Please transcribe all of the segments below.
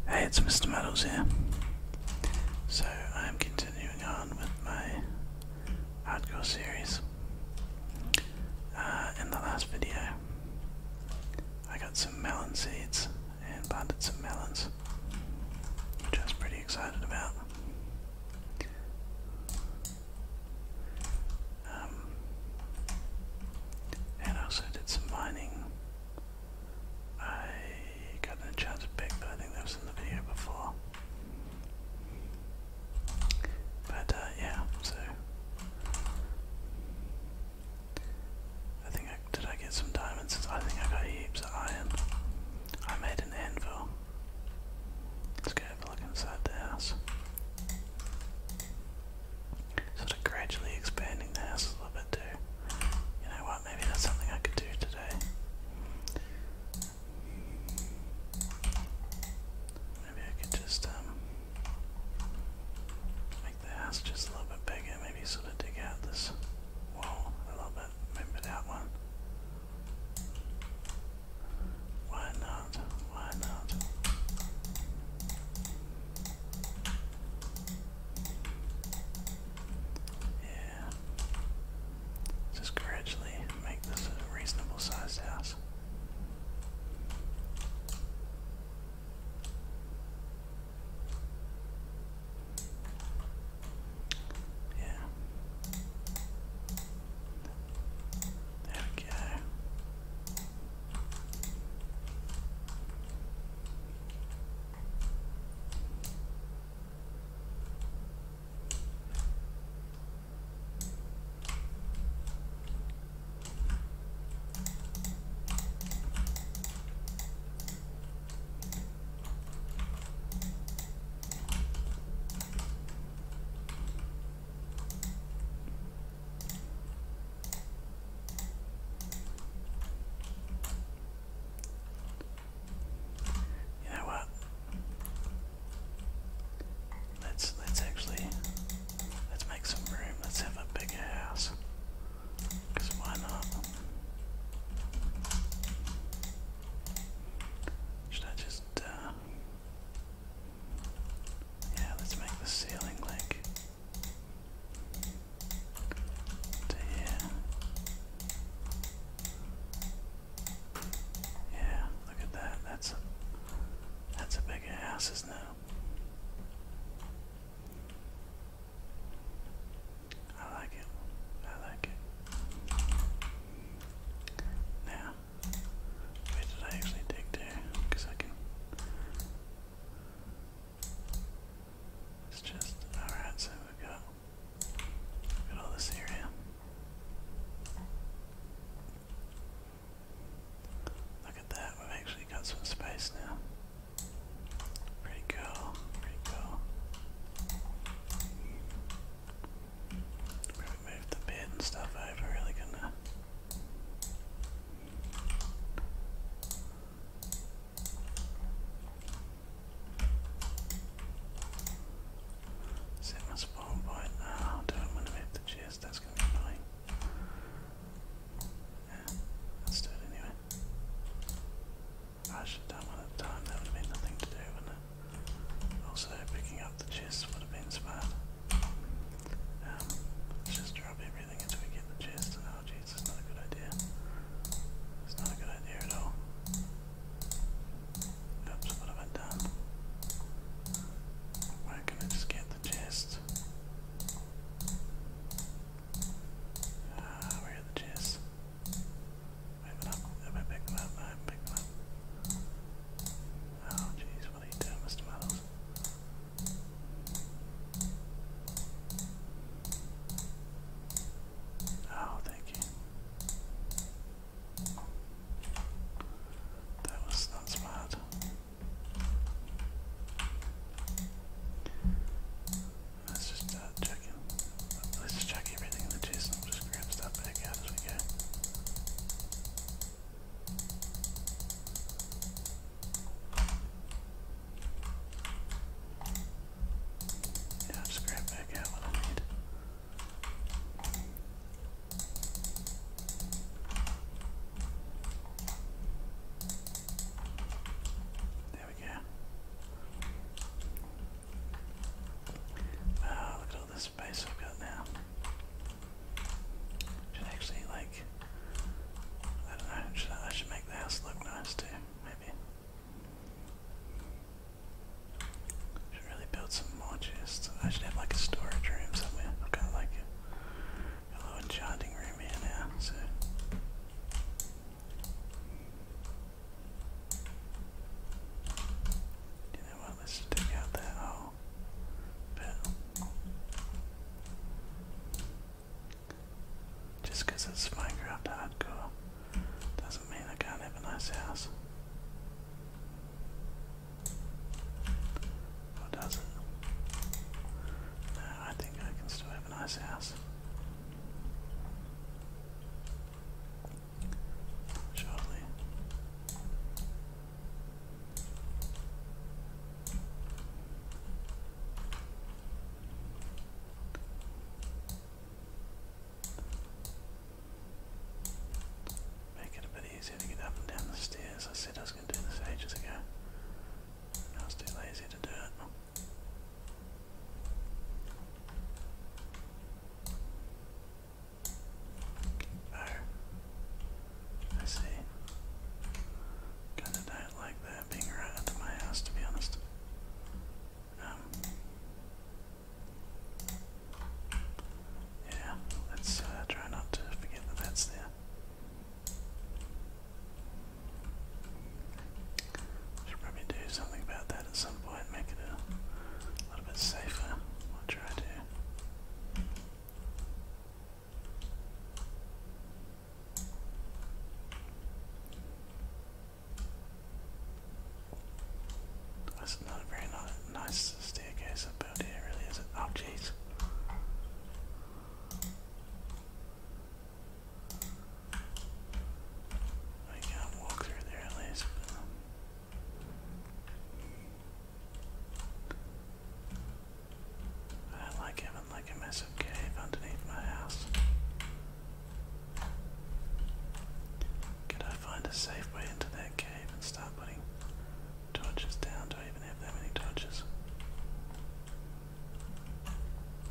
Hey, it's Mr. Muddles here. So, I'm continuing on with my hardcore series. In the last video, I got some melon seeds and planted some melons, which I was pretty excited about. And I also did some mining. I got an enchanted pick, but I think that was in the video before. But yeah, so did I get some diamonds? I think I got heaps of iron. I made an anvil. Let's go have a look inside the house. Sort of gradually expanding the house a little bit too. You know what, maybe that's something I could do today. Maybe I could just make the house just a little bit bigger, maybe sort of dig out this wall a little bit, move it out one. Why not? Why not? Yeah. Just gradually make this a reasonable sized house. Yeah. There we go. You know what? Let's make some room. Let's have a bigger house. 'Cause why not? Should I just yeah, let's make the ceiling like to here. Yeah, look at that. That's a bigger house, isn't it? I like it. I like it. Now, where did I actually dig to? Because I can. It's just alright. So we've got all this area. Look at that. We've actually got some space now. Pretty cool. This is not a very nice staircase up out here, really, is it? Oh, jeez. I can't walk through there at least. I don't like having like a massive cave underneath my house. Could I find a safe way into that cave and start putting torches down? Do I even have that many torches?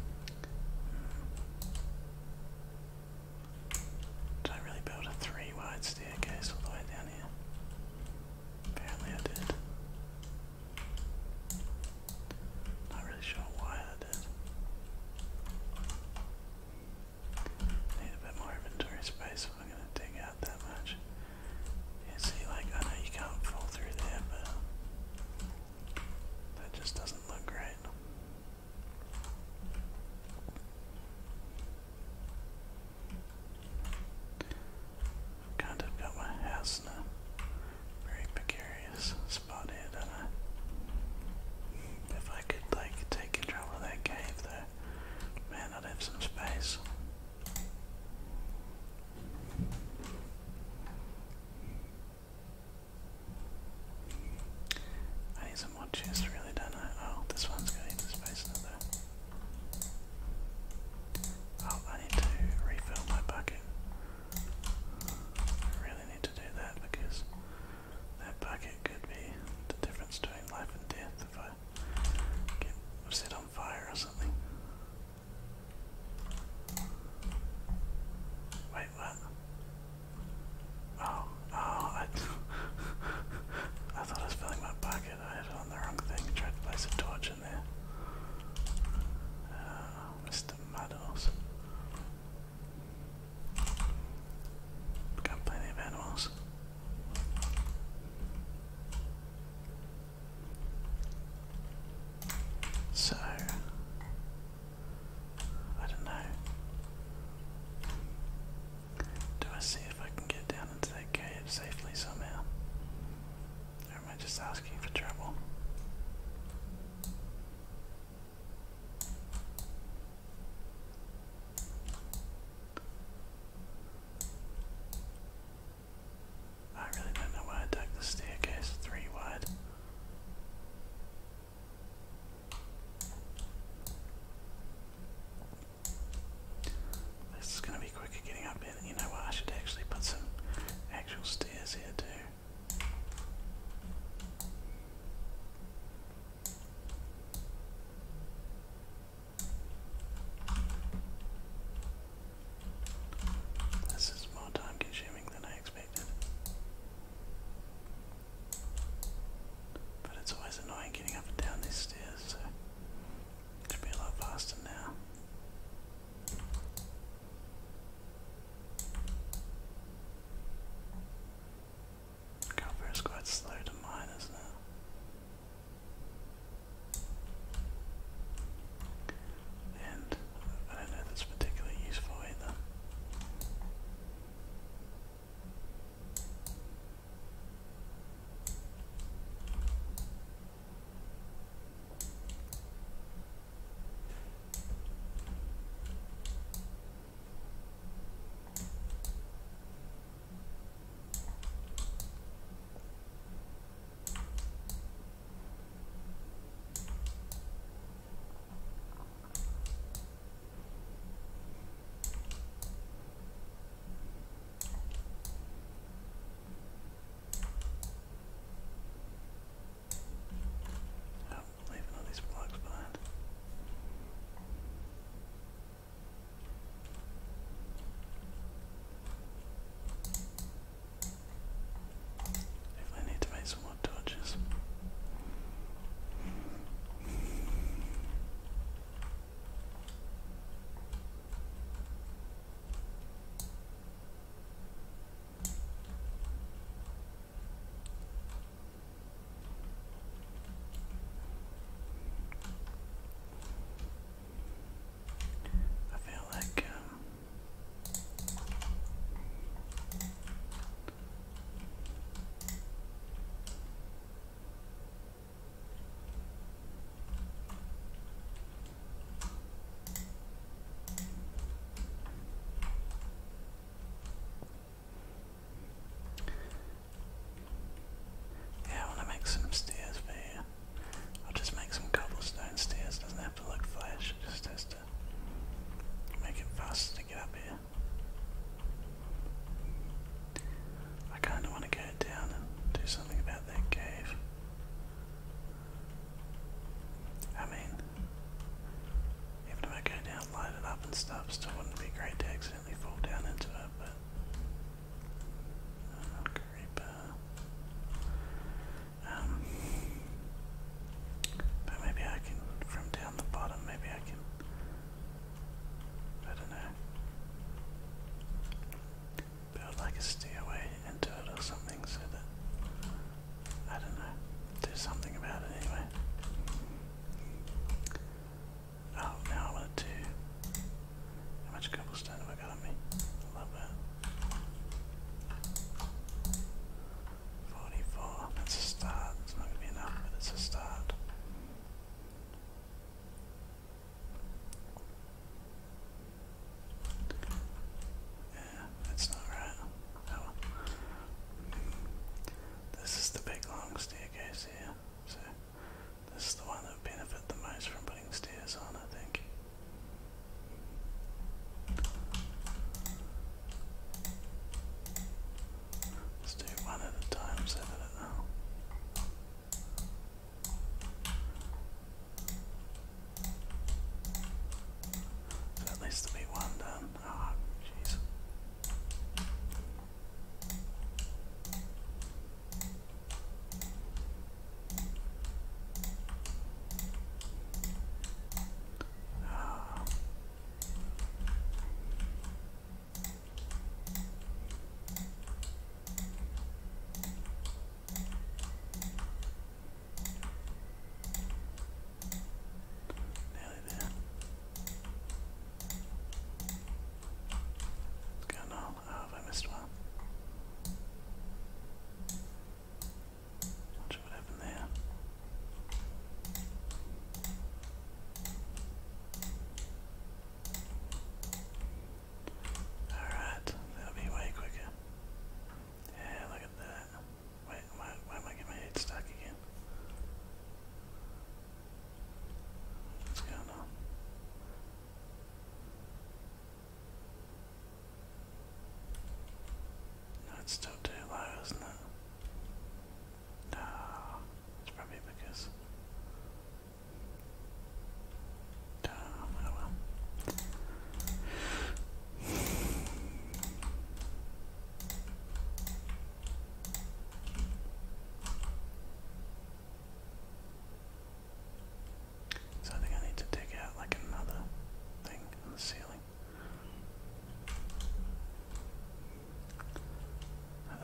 still wouldn't be great to accidentally fall down into it, but creeper. But maybe I can, from down the bottom, maybe I can, I don't know, build like a stairway into it or something so that, I don't know, do something about it anyway. Oh, now I want to, how much cobblestone have I got on me? I love that. 44, that's a start. It's not going to be enough, but it's a start. Yeah, that's not right. Oh well. This is the big long staircase here, so this is the one that would benefit the most from putting stairs on, I think. Let's do one at a time so that it so at least there'll be one done. Oh, jeez. Oh. Nearly there. What's going on? Oh, have I missed one? Not sure what happened there. Alright, that'll be way quicker. Yeah, look at that. Wait, why am I getting my head stuck again? What's going on? No, it's still too low, isn't it? No, it's probably because. Oh well. So I think I need to dig out like another thing on the ceiling.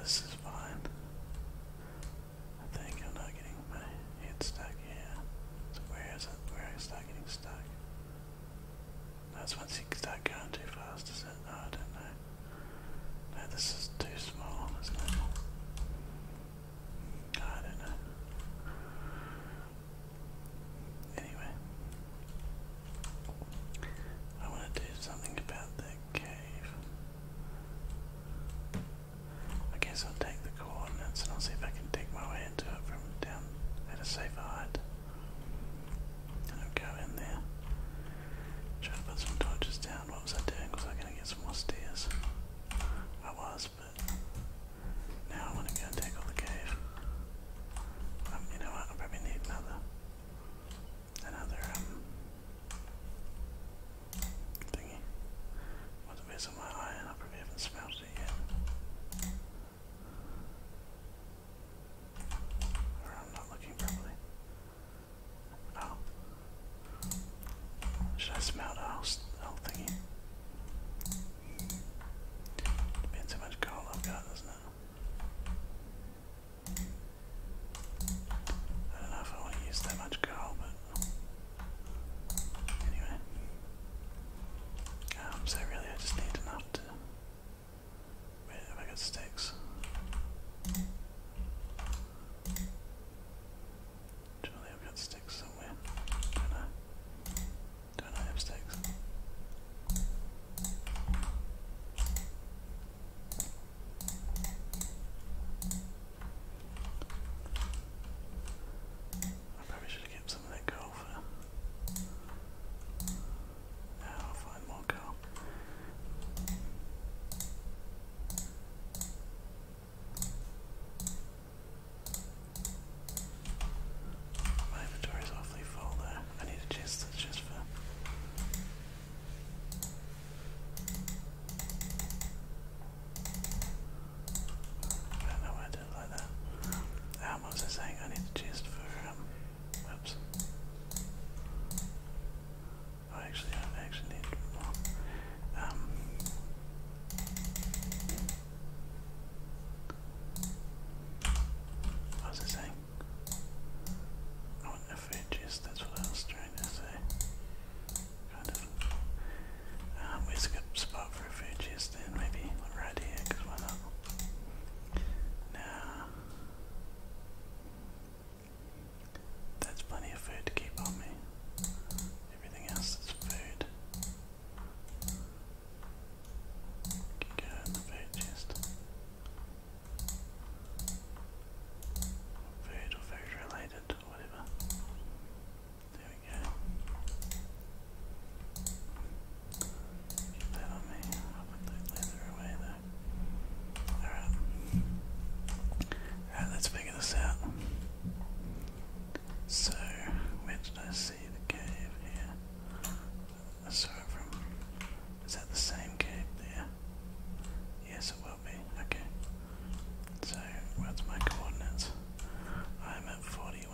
to see the cave here. So is that the same cave there? Yes, it will be. Okay. So, what's my coordinates? I'm at 41,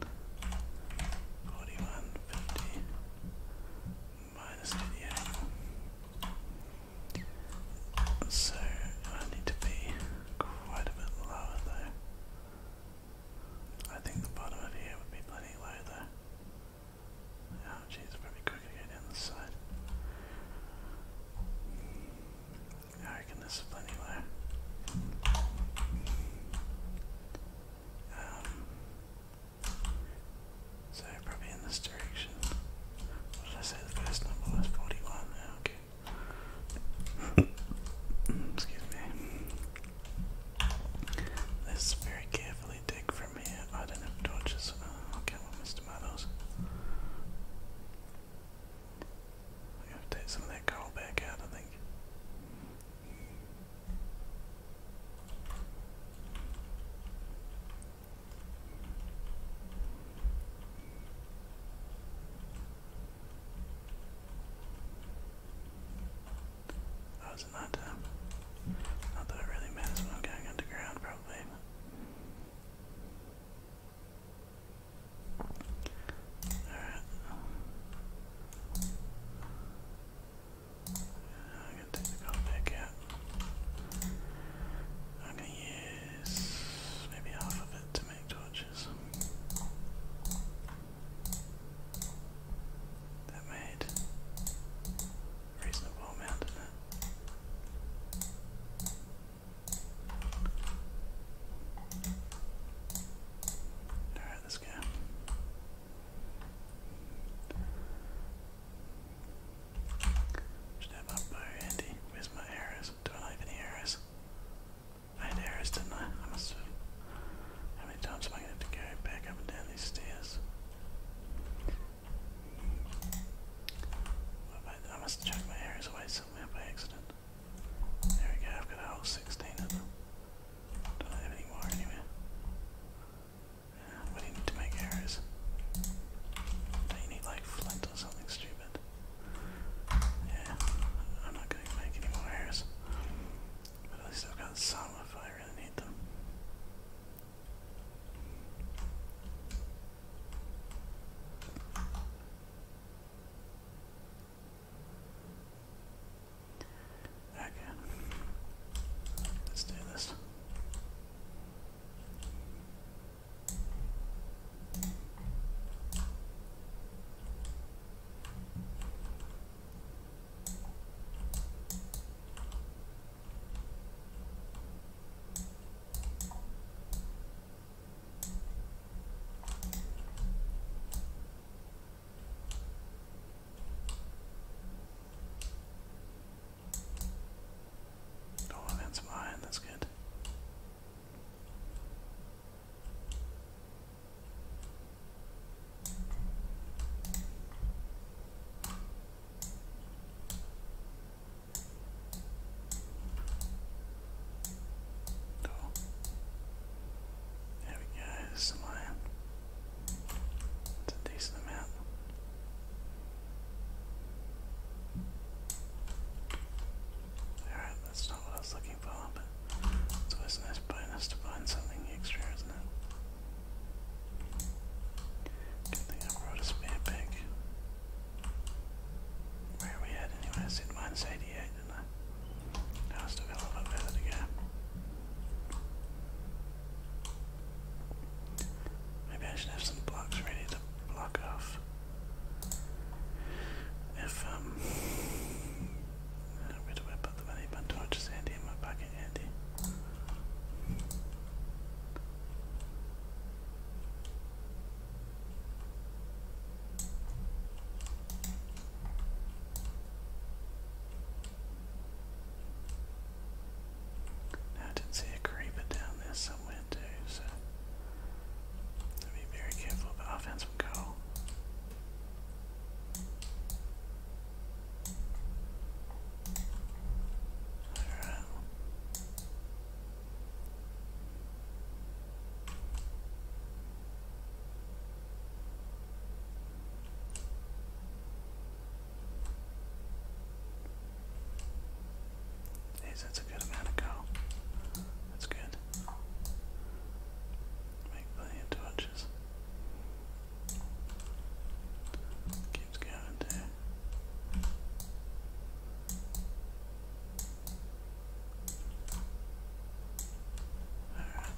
50, minus 88. So, I need to be quite a bit lower though. I think the bottom of here would be plenty low though. Jeez, that's a good amount of coal. That's good. Make plenty of torches. Keeps going too. Alright.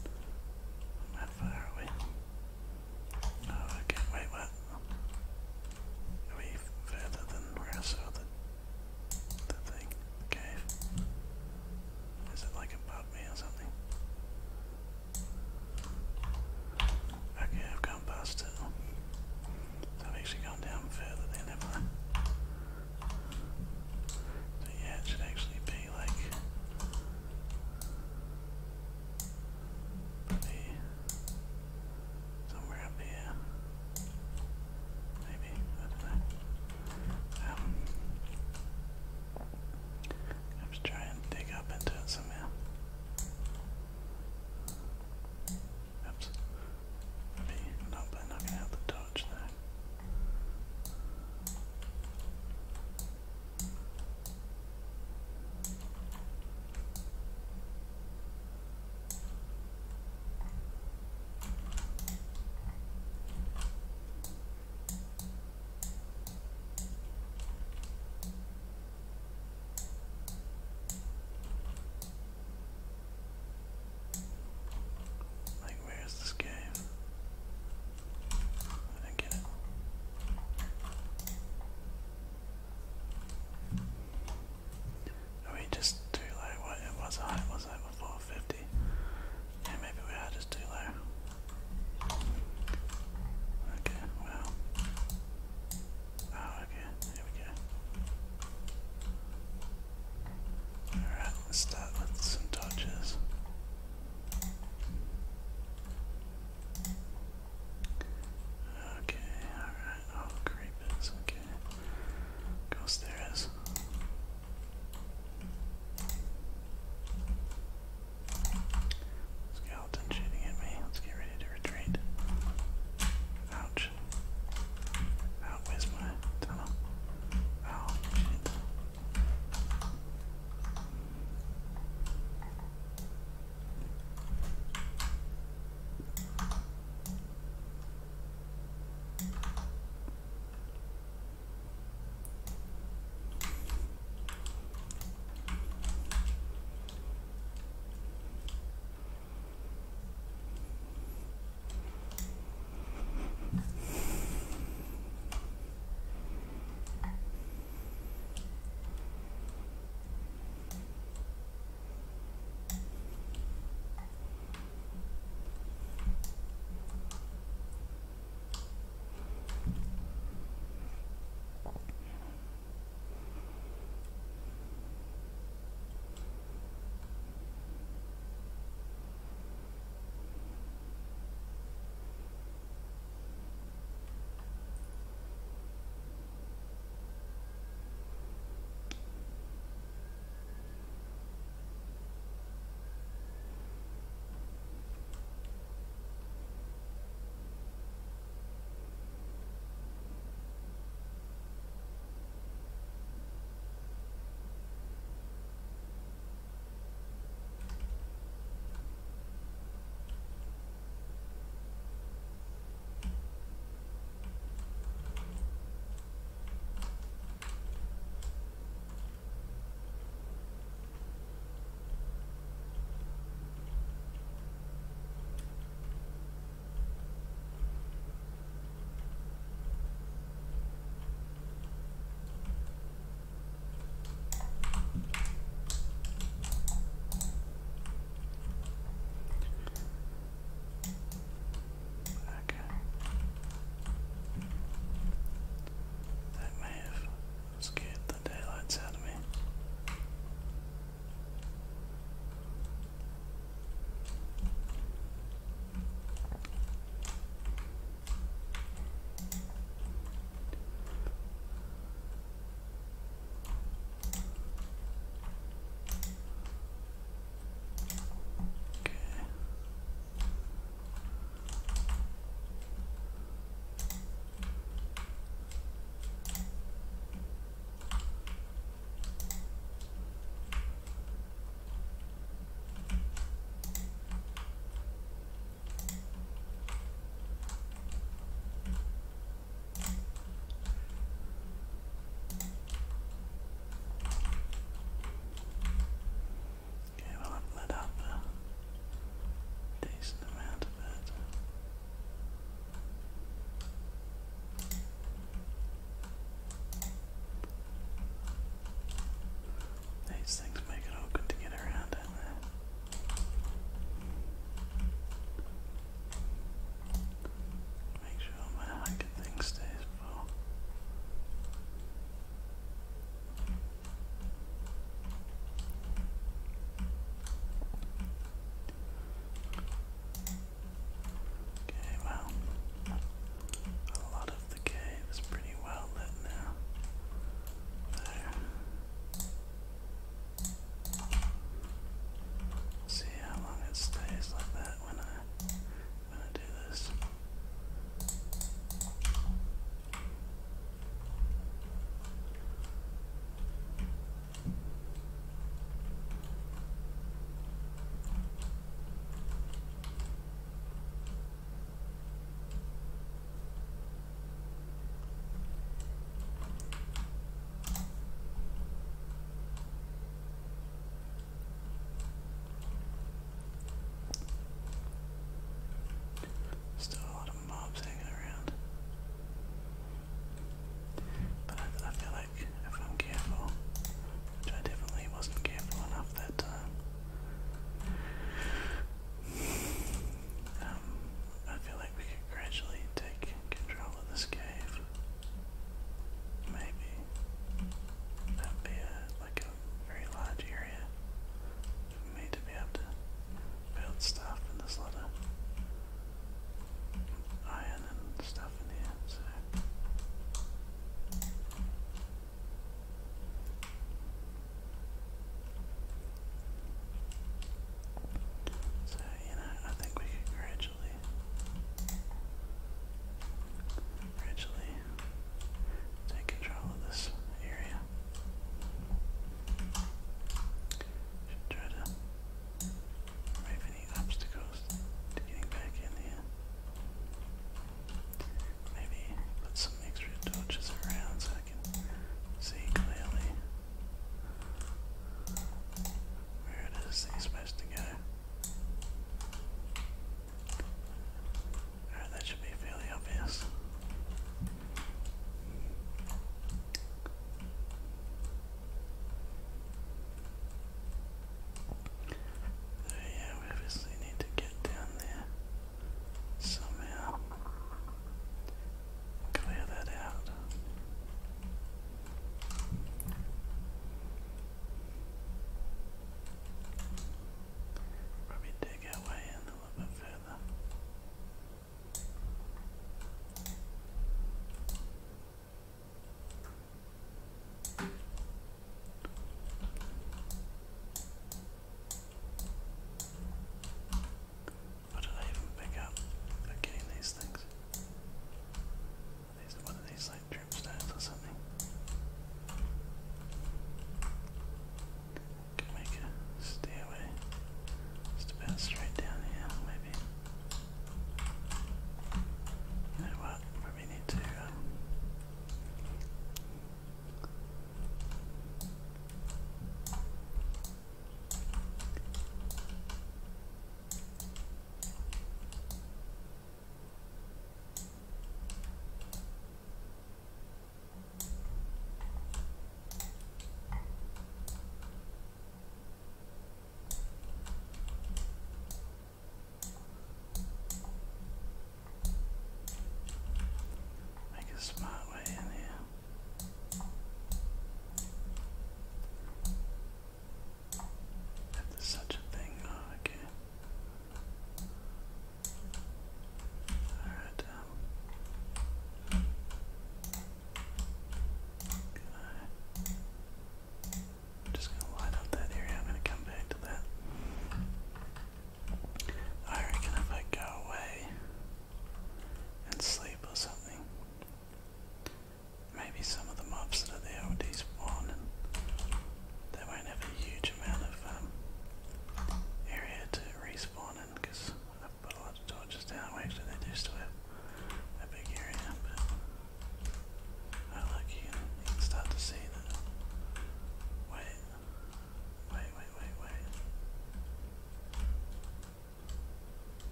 How far are we? Oh, okay, wait, what?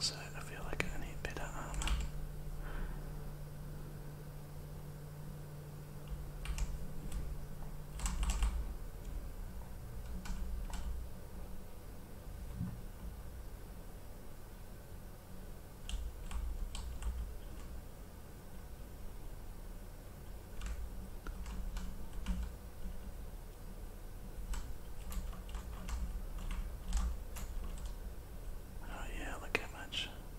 so I feel like I need better armor. Oh yeah, look how much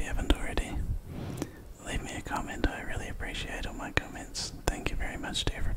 you haven't already, leave me a comment. I really appreciate all my comments. Thank you very much to everybody.